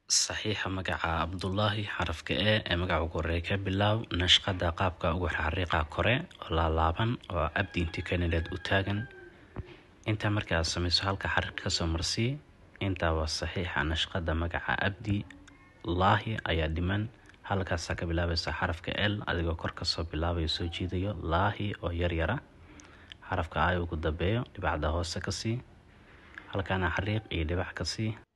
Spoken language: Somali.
صحيح magaca Abdullahi xarafka ee magaca ugu horeeya ka bilaw nashqada qaabka ugu xariiqa kore oo la laaban oo abdi intii keeneed u taagan inta markaa samayso halka xariiq ka soo marsi inta waa saxiixa nashqada magaca abdi Allahi ayaa dhiman halkaas ka bilaabaysa xarafka L adigoo kor ka soo bilaabay soo jiidayo Allahi oo yar yara xarafka ay ugu dambeeyo dhibacda hoose ka sii halkaana xariiq iyo dhibac ka sii